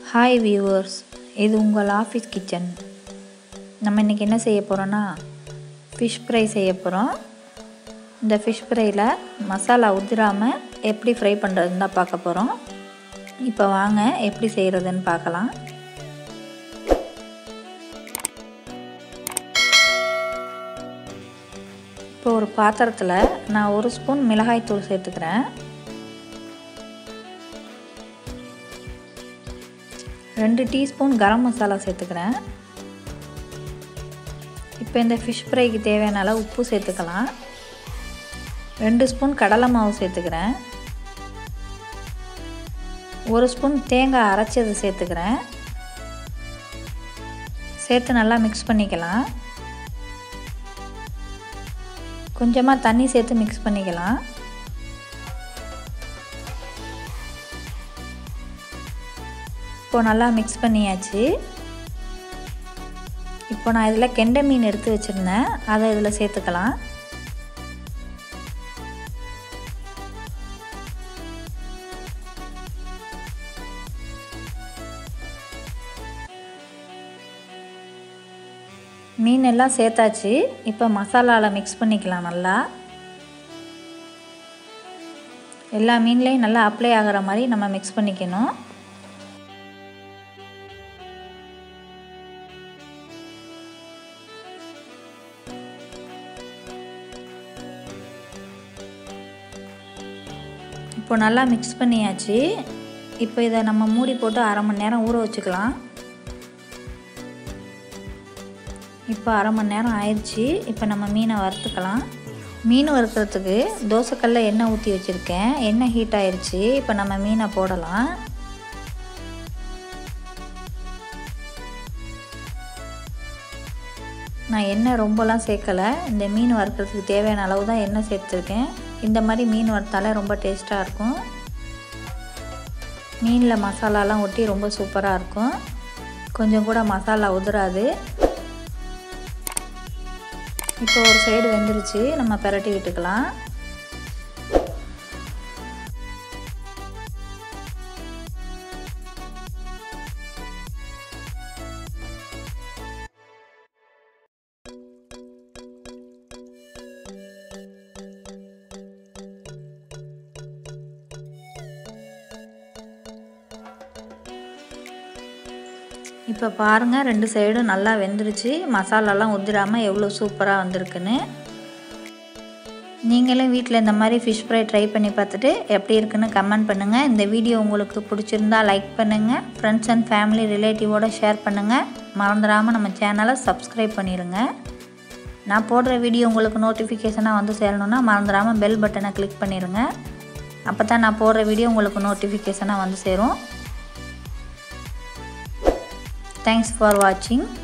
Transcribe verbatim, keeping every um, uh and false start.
Hi viewers, இது உங்கள் ஆஃபி kitchen. நம்ம இன்றைக்கி என்ன செய்ய போகிறோன்னா ஃபிஷ் ஃப்ரை செய்ய போகிறோம். இந்த ஃபிஷ் ஃப்ரையில் மசாலா உதிராமல் எப்படி ஃப்ரை பண்ணுறதுன்னு தான் பார்க்க போகிறோம். இப்போ வாங்க எப்படி செய்கிறதுன்னு பார்க்கலாம். இப்போ ஒரு பாத்திரத்தில் நான் ஒரு ஸ்பூன் மிளகாய் தூள் சேர்த்துக்கிறேன். ரெண்டு டீஸ்பூன் கரம் மசாலா சேர்த்துக்கிறேன். இப்போ இந்த ஃபிஷ் ஃப்ரைக்கு தேவையான அளவு உப்பு சேர்த்துக்கலாம். ரெண்டு ஸ்பூன் கடலை மாவு சேர்த்துக்கிறேன். ஒரு ஸ்பூன் தேங்காய் அரைச்சது சேர்த்துக்கிறேன். சேர்த்து நல்லா மிக்ஸ் பண்ணிக்கலாம். கொஞ்சமாக தண்ணி சேர்த்து மிக்ஸ் பண்ணிக்கலாம். இப்போ நல்லா மிக்ஸ் பண்ணியாச்சு. இப்போ நான் இதில் கெண்டை மீன் எடுத்து வச்சுருந்தேன், அதை இதில் சேர்த்துக்கலாம். மீன் எல்லாம் சேர்த்தாச்சு. இப்போ மசாலாவில் மிக்ஸ் பண்ணிக்கலாம். நல்லா எல்லா மீன்லேயும் நல்லா அப்ளை ஆகிற மாதிரி நம்ம மிக்ஸ் பண்ணிக்கணும். இப்போ நல்லா மிக்ஸ் பண்ணியாச்சு. இப்போ இதை நம்ம மூடி போட்டு அரை மணி நேரம் ஊற வச்சுக்கலாம். இப்போ அரை மணி நேரம் ஆயிடுச்சு. இப்போ நம்ம மீனை வறுத்துக்கலாம். மீன் வறுக்கிறதுக்கு தோசைக்கல்ல எண்ணெய் ஊற்றி வச்சுருக்கேன். எண்ணெய் ஹீட் ஆயிடுச்சு. இப்போ நம்ம மீனை போடலாம். நான் எண்ணெய் ரொம்பலாம் சேர்க்கலை. இந்த மீன் வறுக்கிறதுக்கு தேவையான அளவு தான் எண்ணெய் சேர்த்துருக்கேன். இந்த மாதிரி மீன் வறுத்தாலே ரொம்ப டேஸ்ட்டாக இருக்கும். மீனில் மசாலாலாம் ஒட்டி ரொம்ப சூப்பராக இருக்கும். கொஞ்சம் கூட மசாலா உதிராது. இப்போ ஒரு சைடு வெந்துருச்சு. நம்ம பிரட்டி விட்டுக்கலாம். இப்போ பாருங்கள், ரெண்டு சைடும் நல்லா வெந்துருச்சு. மசாலாலாம் உதிராமல் எவ்வளோ சூப்பராக வந்திருக்குன்னு. நீங்களும் வீட்டில் இந்த மாதிரி ஃபிஷ் ஃப்ரை ட்ரை பண்ணி பார்த்துட்டு எப்படி இருக்குன்னு கமெண்ட் பண்ணுங்கள். இந்த வீடியோ உங்களுக்கு பிடிச்சிருந்தா லைக் பண்ணுங்கள். ஃப்ரெண்ட்ஸ் அண்ட் ஃபேமிலி ரிலேட்டிவோடு ஷேர் பண்ணுங்கள். மறந்துடாமல் நம்ம சேனலை சப்ஸ்கிரைப் பண்ணிடுங்க. நான் போடுற வீடியோ உங்களுக்கு நோட்டிஃபிகேஷனாக வந்து சேரணுன்னா மறந்துடாமல் பெல் பட்டனை கிளிக் பண்ணிடுங்க. அப்போ தான் நான் போடுற வீடியோ உங்களுக்கு நோட்டிஃபிகேஷனாக வந்து சேரும். Thanks for watching.